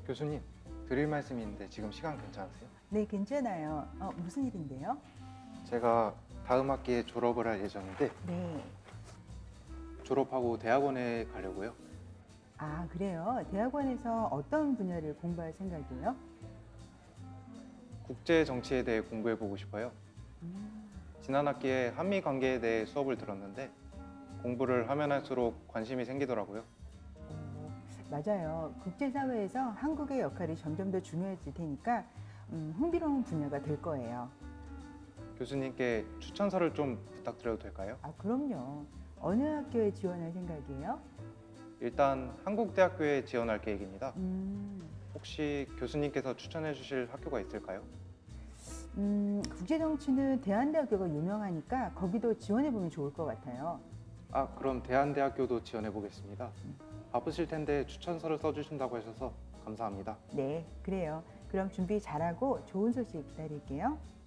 교수님, 드릴 말씀이 있는데 지금 시간 괜찮으세요? 네, 괜찮아요. 무슨 일인데요? 제가 다음 학기에 졸업을 할 예정인데 네. 졸업하고 대학원에 가려고요. 아, 그래요? 대학원에서 어떤 분야를 공부할 생각이에요? 국제 정치에 대해 공부해 보고 싶어요. 지난 학기에 한미 관계에 대해 수업을 들었는데 공부를 하면 할수록 관심이 생기더라고요. 맞아요. 국제사회에서 한국의 역할이 점점 더 중요해질 테니까 흥미로운 분야가 될 거예요. 교수님께 추천서를 좀 부탁드려도 될까요? 아, 그럼요. 어느 학교에 지원할 생각이에요? 일단 한국대학교에 지원할 계획입니다. 음, 혹시 교수님께서 추천해 주실 학교가 있을까요? 국제정치는 대한대학교가 유명하니까 거기도 지원해보면 좋을 것 같아요. 아, 그럼 대한대학교도 지원해 보겠습니다. 바쁘실 텐데 추천서를 써주신다고 하셔서 감사합니다. 네, 그래요. 그럼 준비 잘하고 좋은 소식 기다릴게요.